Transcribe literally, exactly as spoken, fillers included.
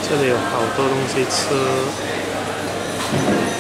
这里有好多东西吃。